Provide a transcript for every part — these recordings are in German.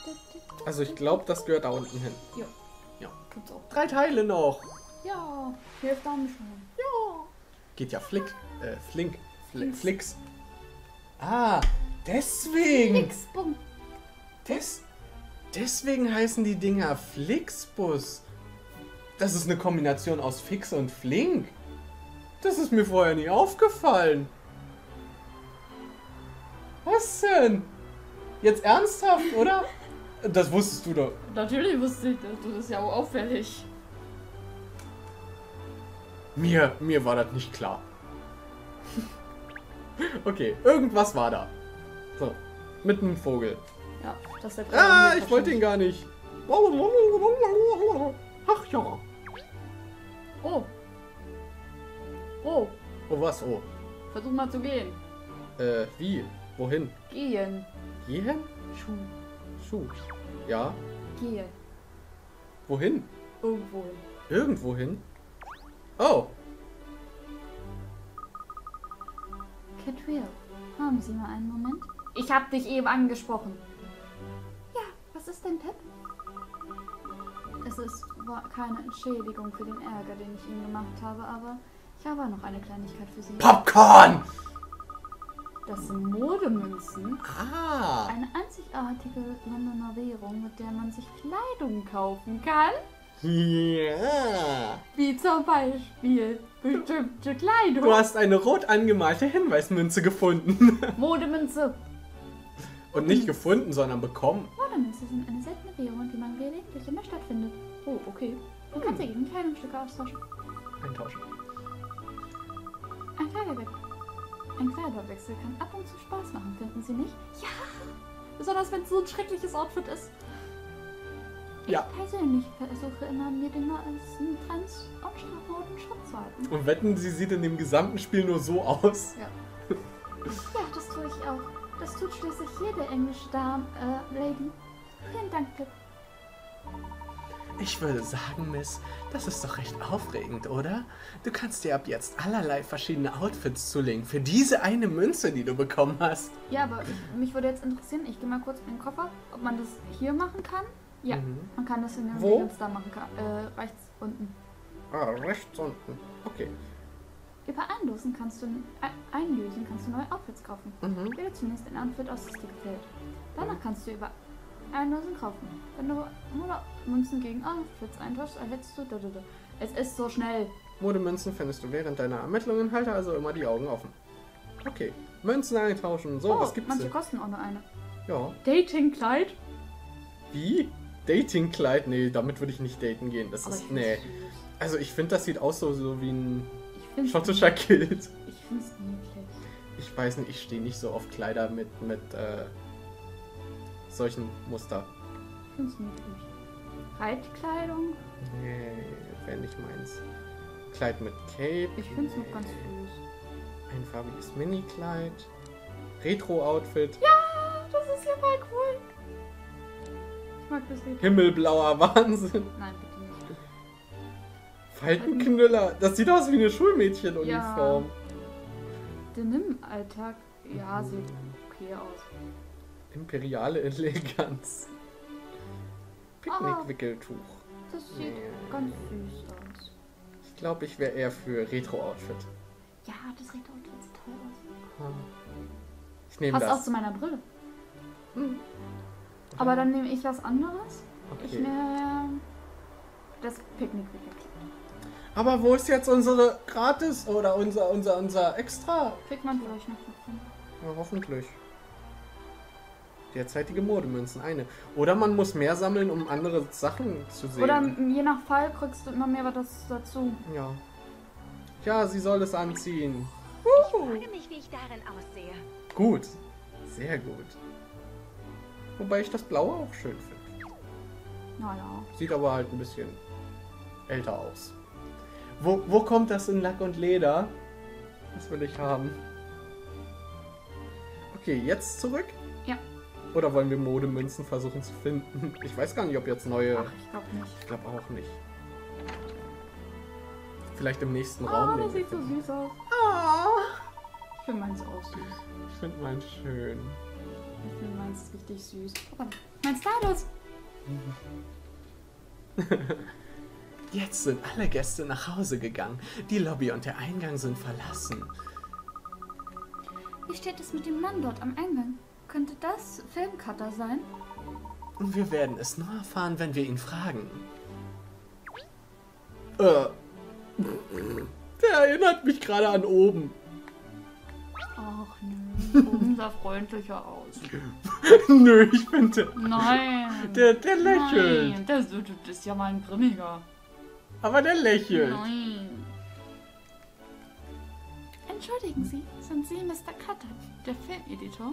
Also ich glaube, das gehört da unten hin. Ja. Ja. Gibt's auch. 3 Teile noch. Ja, hilft auch nicht schon. Ja. Geht ja flink. Flix. Flix. Ah, deswegen. Flixbum. Deswegen heißen die Dinger Flixbus. Das ist eine Kombination aus Fix und Flink. Das ist mir vorher nie aufgefallen. Was denn? Jetzt ernsthaft, oder? Das wusstest du doch. Natürlich wusste ich das. Das ist ja auch auffällig. Mir war das nicht klar. Okay, irgendwas war da. So, mit einem Vogel. Ja, das ist der Ah, ich wollte ihn gar nicht. Ach ja. Oh. Oh. Oh, was? Oh. Versuch mal zu gehen. Wie? Wohin? Gehen. Gehen? Schuh. Ja. Gehen. Wohin? Irgendwo hin. Irgendwohin? Oh. Catriel, haben Sie mal einen Moment? Ich hab dich eben angesprochen. Ja, was ist denn, Pep? War keine Entschädigung für den Ärger, den ich Ihnen gemacht habe, aber ich habe noch eine Kleinigkeit für Sie. Popcorn! Das sind Modemünzen. Ah. Eine einzigartige Londoner Währung, mit der man sich Kleidung kaufen kann. Ja. Wie zum Beispiel bestimmte Kleidung. Du hast eine rot angemalte Hinweismünze gefunden. Modemünze. Und nicht gefunden, sondern bekommen. Modemünze sind eine seltene Währung, die man gelegentlich in der Stadt findet. Oh, okay. Man kann sie gegen Kleidungsstücke austauschen. Eintauschen. Ein Kleiderwechsel kann ab und zu Spaß machen, finden Sie nicht? Ja! Besonders wenn es so ein schreckliches Outfit ist. Ja. Ich persönlich versuche immer, mir den neuesten Trends und Strafmoden Schritt zu halten. Und wetten, sie sieht in dem gesamten Spiel nur so aus. Ja. Ja, das tue ich auch. Das tut schließlich jede englische Lady. Vielen Dank, Pip. Ich würde sagen, Miss, das ist doch recht aufregend, oder? Du kannst dir ab jetzt allerlei verschiedene Outfits zulegen für diese eine Münze, die du bekommen hast. Ja, aber mich würde jetzt interessieren, ich gehe mal kurz in den Koffer, ob man das hier machen kann. Ja, man kann das in dem Wo? Dingens da machen. Rechts unten. Ah, rechts unten. Okay. Über Einlösen kannst du neue Outfits kaufen. Wähle zunächst ein Outfit aus, das dir gefällt. Danach kannst du über Einlösen kaufen. Wenn du Münzen gegen Outfits eintauschst, erhältst du... Es ist so schnell. Modemünzen findest du während deiner Ermittlungen, halte also immer die Augen offen. Okay. Münzen eintauschen. So, was gibt's manche denn? kosten auch nur eine. Ja. Datingkleid? Wie? Datingkleid? Nee, damit würde ich nicht daten gehen. Das Aber ist... ich Nee. find's süß. Also ich finde, das sieht aus so wie ein Ich find's schottischer Kilt. Ich find's niedlich. Ich weiß nicht, ich stehe nicht so auf Kleider mit solchen Muster. Ich find's niedlich. Reitkleidung? Nee, wäre nicht meins. Kleid mit Cape. Ich find's noch ganz süß. Einfarbiges Mini-Kleid. Retro-Outfit. Ja, das ist ja voll cool. Ich mag das nicht. Himmelblauer Wahnsinn. Nein, bitte nicht. Faltenknüller. Das sieht aus wie eine Schulmädchenuniform. Denim-Alltag, ja, sieht okay aus. Imperiale Eleganz. Picknickwickeltuch. Das sieht ganz süß aus. Ich glaube, ich wäre eher für Retro-Outfit. Ja, das Retro-Outfit sieht toll aus. Ich nehme Passt auch das. zu meiner Brille. Aber dann nehme ich was anderes. Ich Okay. nehme das Picknickwickelkleid. Aber wo ist jetzt unsere Gratis oder unser Extra? Kriegt man vielleicht noch davon. Ja, hoffentlich. Derzeitige Modemünzen, eine. Oder man muss mehr sammeln, um andere Sachen zu sehen. Oder je nach Fall kriegst du immer mehr was dazu. Ja. Ja, sie soll es anziehen. Ich frage mich, wie ich darin aussehe. Gut. Sehr gut. Wobei ich das Blaue auch schön finde. Naja. Sieht aber halt ein bisschen älter aus. Wo kommt das in Lack und Leder? Das will ich haben. Okay, jetzt zurück? Ja. Oder wollen wir Modemünzen versuchen zu finden? Ich weiß gar nicht, ob jetzt neue... Ach, ich glaube nicht. Ich glaube auch nicht. Vielleicht im nächsten Oh, Raum. das den wir sieht so finden. süß aus. Ah, Ich finde meins auch süß. ich finde meinen schön. Ich finde meins richtig süß. Aber Mein Stardust. Jetzt sind alle Gäste nach Hause gegangen. Die Lobby und der Eingang sind verlassen. Wie steht es mit dem Mann dort am Eingang? Könnte das Filmcutter sein? Wir werden es nur erfahren, wenn wir ihn fragen. Der erinnert mich gerade an oben. Ach nö, oben sah freundlicher aus. Nö, ich finde... Nein. Der lächelt. Nein, das ist ja mal ein Grimmiger. Aber der lächelt. Nein. Entschuldigen Sie, sind Sie Mr. Cutter, der Filmeditor?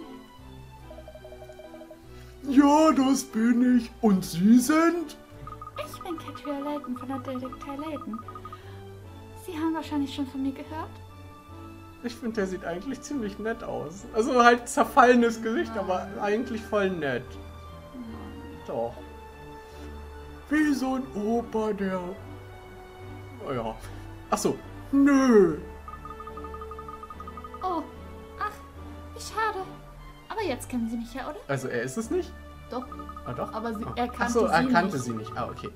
Ja, das bin ich. Und Sie sind? Ich bin Katria Layton von der Detektei Layton. Sie haben wahrscheinlich schon von mir gehört? Ich finde, der sieht eigentlich ziemlich nett aus. Also halt zerfallenes Gesicht, aber eigentlich voll nett. Doch. Wie so ein Opa, der... Oh ja. Achso. Nö. Oh, ach, wie schade. Aber jetzt kennen Sie mich ja, oder? Also er ist es nicht? Doch, Ah, doch? aber Ah. er kannte Achso, er sie kannte nicht. sie nicht. Ah, okay.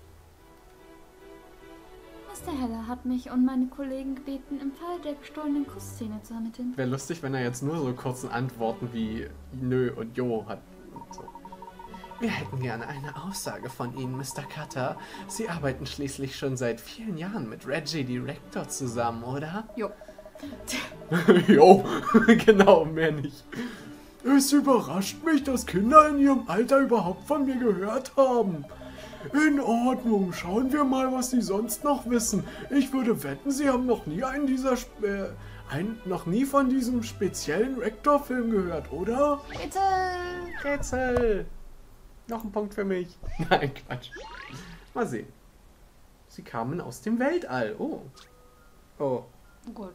Mr. Heller hat mich und meine Kollegen gebeten, im Fall der gestohlenen Kussszene zu ermitteln. Wäre lustig, wenn er jetzt nur so kurzen Antworten wie Nö und Jo hat. Und so. Wir hätten gerne eine Aussage von Ihnen, Mr. Cutter. Sie arbeiten schließlich schon seit vielen Jahren mit Reggie Director zusammen, oder? Jo. Jo, genau, mehr nicht. Es überrascht mich, dass Kinder in ihrem Alter überhaupt von mir gehört haben. In Ordnung, schauen wir mal, was sie sonst noch wissen. Ich würde wetten, sie haben noch nie noch nie von diesem speziellen Rector-Film gehört, oder? Bitte! Rätsel! Noch ein Punkt für mich. Nein, Quatsch. Mal sehen. Sie kamen aus dem Weltall. Oh. Oh. Gut.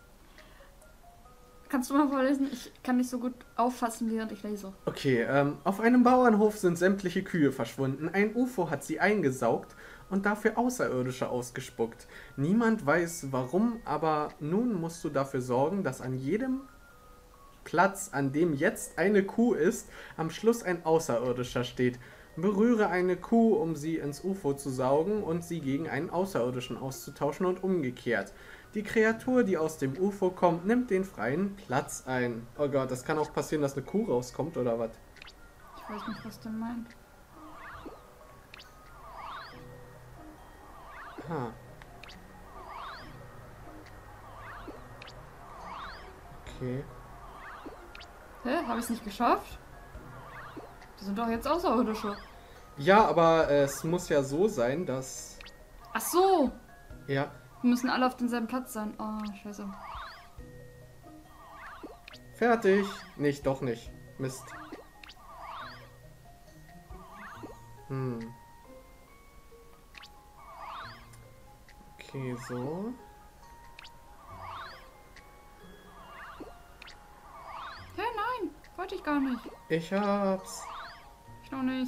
Kannst du mal vorlesen? Ich kann nicht so gut auffassen, während ich lese. Okay, auf einem Bauernhof sind sämtliche Kühe verschwunden. Ein UFO hat sie eingesaugt und dafür Außerirdische ausgespuckt. Niemand weiß warum, aber nun musst du dafür sorgen, dass an jedem Platz, an dem jetzt eine Kuh ist, am Schluss ein Außerirdischer steht. Berühre eine Kuh, um sie ins UFO zu saugen und sie gegen einen Außerirdischen auszutauschen und umgekehrt. Die Kreatur, die aus dem UFO kommt, nimmt den freien Platz ein. Oh Gott, das kann auch passieren, dass eine Kuh rauskommt, oder was? Ich weiß nicht, was der meint. Ah. Okay. Hä? Habe ich es nicht geschafft? Die sind doch jetzt Außerirdische. Ja, aber es muss ja so sein, dass... Ach so! Ja. Wir müssen alle auf demselben Platz sein. Oh, scheiße. Fertig. Nicht, doch nicht. Mist. Okay, so. Hä, nein! Wollte ich gar nicht. Ich hab's. Ich noch nicht.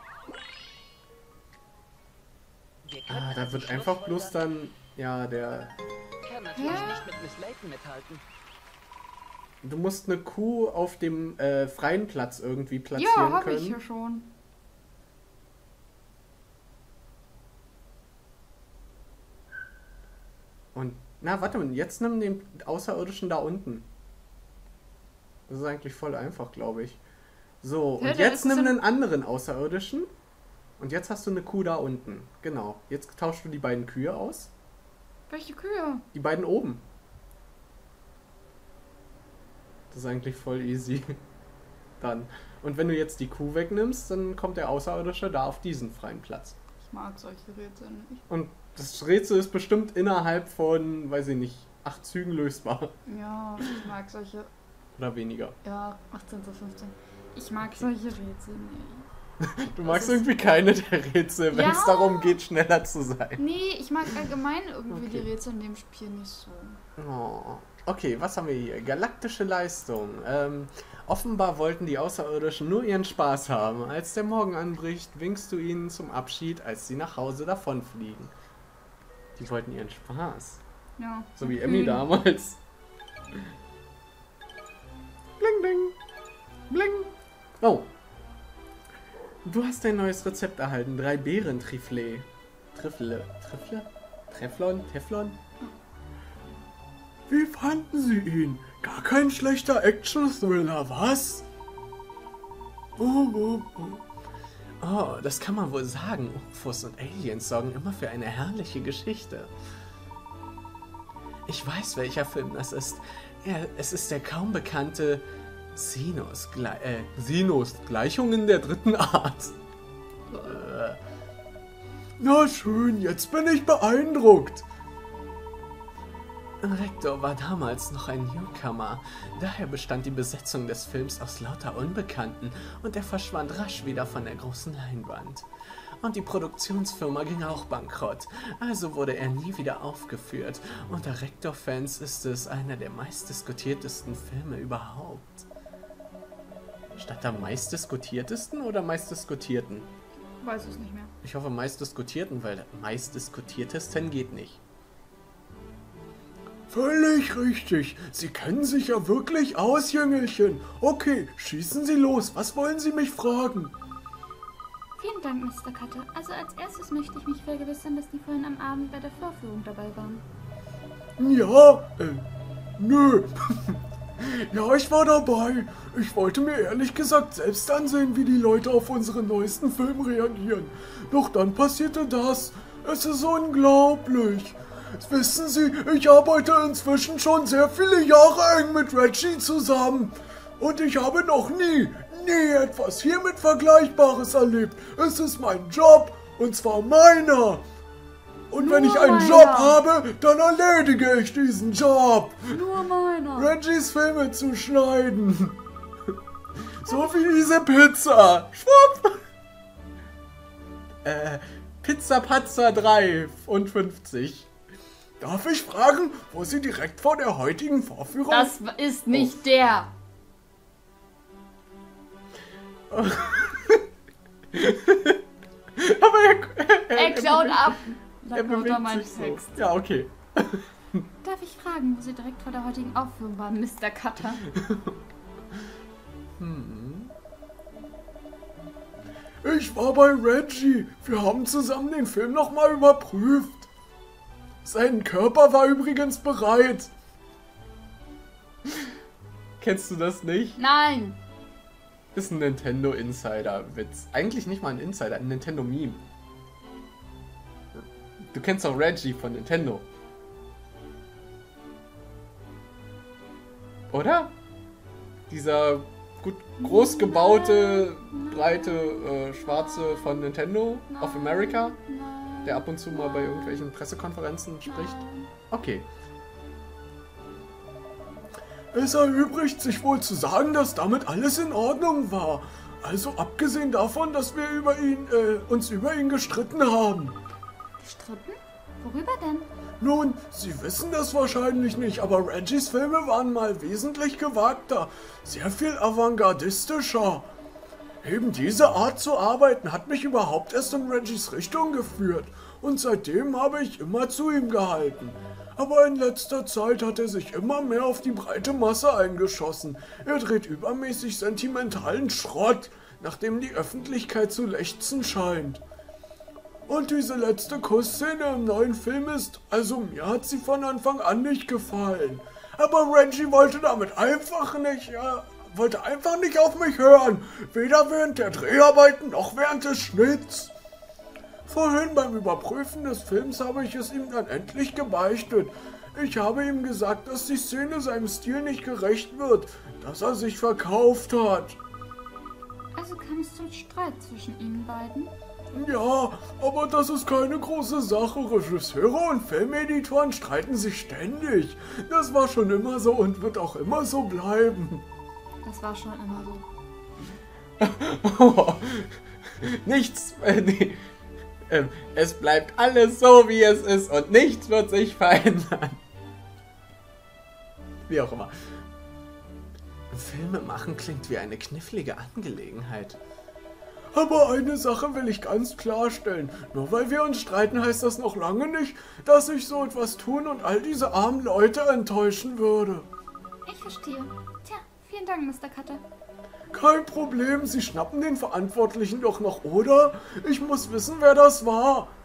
Ah, da wird einfach bloß dann... Ja, der... Kann natürlich nicht mit Miss Layton mithalten. Du musst eine Kuh auf dem freien Platz irgendwie platzieren Ja, habe können. ich ja schon. Und, na, warte mal, jetzt nimm den Außerirdischen da unten. Das ist eigentlich voll einfach, glaube ich. So, Ja, und der jetzt ist nimm so- einen anderen Außerirdischen. Und jetzt hast du eine Kuh da unten. Genau. Jetzt tauschst du die beiden Kühe aus. Welche Kühe? Die beiden oben. Das ist eigentlich voll easy. Dann. Und wenn du jetzt die Kuh wegnimmst, dann kommt der Außerirdische da auf diesen freien Platz. Ich mag solche Rätsel nicht. Und das Rätsel ist bestimmt innerhalb von, weiß ich nicht, 8 Zügen lösbar. Ja, ich mag solche... Oder weniger. Ja, 18 zu 15. Ich mag solche Rätsel nicht. Du magst ist- irgendwie keine der Rätsel, wenn es Ja. darum geht, schneller zu sein. Nee, ich mag allgemein irgendwie Okay. die Rätsel in dem Spiel nicht so. Oh. Okay, was haben wir hier? Galaktische Leistung. Offenbar wollten die Außerirdischen nur ihren Spaß haben. Als der Morgen anbricht, winkst du ihnen zum Abschied, als sie nach Hause davonfliegen. Die wollten ihren Spaß. Ja. So wie Okay. Emmy damals. Bling, bling. Bling. Oh. Du hast ein neues Rezept erhalten. 3 Beeren-Trifle. Teflon? Wie fanden Sie ihn? Gar kein schlechter Action-Thriller, was? Oh, das kann man wohl sagen. UFOs und Aliens sorgen immer für eine herrliche Geschichte. Ich weiß, welcher Film das ist. Ja, es ist der kaum bekannte Sinos Gleichungen der dritten Art. Na schön, jetzt bin ich beeindruckt. Rektor war damals noch ein Newcomer, daher bestand die Besetzung des Films aus lauter Unbekannten und er verschwand rasch wieder von der großen Leinwand. Und die Produktionsfirma ging auch bankrott, also wurde er nie wieder aufgeführt. Unter Rektor-Fans ist es einer der meistdiskutiertesten Filme überhaupt. Statt der meistdiskutiertesten oder meistdiskutierten? Weiß es nicht mehr. Ich hoffe meistdiskutierten, weil meistdiskutiertesten geht nicht. Völlig richtig. Sie kennen sich ja wirklich aus, Jüngelchen. Okay, schießen Sie los. Was wollen Sie mich fragen? Vielen Dank, Mr. Cutter. Also als erstes möchte ich mich vergewissern, dass die vorhin am Abend bei der Vorführung dabei waren. Ja, nö. Ja, ich war dabei. Ich wollte mir ehrlich gesagt selbst ansehen, wie die Leute auf unseren neuesten Film reagieren. Doch dann passierte das. Es ist unglaublich. Wissen Sie, ich arbeite inzwischen schon sehr viele Jahre eng mit Reggie zusammen. Und ich habe noch nie etwas hiermit Vergleichbares erlebt. Es ist mein Job, und zwar meiner. Und wenn ich einen Job habe, dann erledige ich diesen Job. Nur meiner. Reggies Filme zu schneiden. So wie diese Pizza. Schwupp. Pizza Patzer 3,50. Darf ich fragen, wo Sie direkt vor der heutigen Vorführung... Das ist nicht der. Aber er klaut ab. Er bewegt sich so. Ja, okay. Darf ich fragen, wo Sie direkt vor der heutigen Aufführung waren, Mr. Cutter? Ich war bei Reggie. Wir haben zusammen den Film nochmal überprüft. Sein Körper war übrigens bereit. Kennst du das nicht? Nein. Ist ein Nintendo-Insider-Witz. Eigentlich nicht mal ein Insider, ein Nintendo-Meme. Du kennst doch Reggie von Nintendo. Oder? Dieser gut groß gebaute, breite, schwarze von Nintendo of America, der ab und zu mal bei irgendwelchen Pressekonferenzen spricht. Okay. Es erübrigt sich wohl zu sagen, dass damit alles in Ordnung war. Also abgesehen davon, dass wir uns über ihn gestritten haben. Gestritten? Worüber denn? Nun, Sie wissen das wahrscheinlich nicht, aber Reggies Filme waren mal wesentlich gewagter, sehr viel avantgardistischer. Eben diese Art zu arbeiten hat mich überhaupt erst in Reggies Richtung geführt und seitdem habe ich immer zu ihm gehalten. Aber in letzter Zeit hat er sich immer mehr auf die breite Masse eingeschossen. Er dreht übermäßig sentimentalen Schrott, nachdem die Öffentlichkeit zu lechzen scheint. Und diese letzte Kussszene im neuen Film mir hat sie von Anfang an nicht gefallen. Aber Reggie wollte einfach nicht auf mich hören, weder während der Dreharbeiten noch während des Schnitts. Vorhin beim Überprüfen des Films habe ich es ihm dann endlich gebeichtet. Ich habe ihm gesagt, dass die Szene seinem Stil nicht gerecht wird, dass er sich verkauft hat. Also kam es zum Streit zwischen Ihnen beiden? Ja, aber das ist keine große Sache. Regisseure und Filmeditoren streiten sich ständig. Das war schon immer so und wird auch immer so bleiben. Das war schon immer so. Oh, nichts, nee. Es bleibt alles so, wie es ist und nichts wird sich verändern. Wie auch immer. Filme machen klingt wie eine knifflige Angelegenheit. Aber eine Sache will ich ganz klarstellen. Nur weil wir uns streiten, heißt das noch lange nicht, dass ich so etwas tun und all diese armen Leute enttäuschen würde. Ich verstehe. Tja, vielen Dank, Mr. Cutter. Kein Problem, Sie schnappen den Verantwortlichen doch noch, oder? Ich muss wissen, wer das war.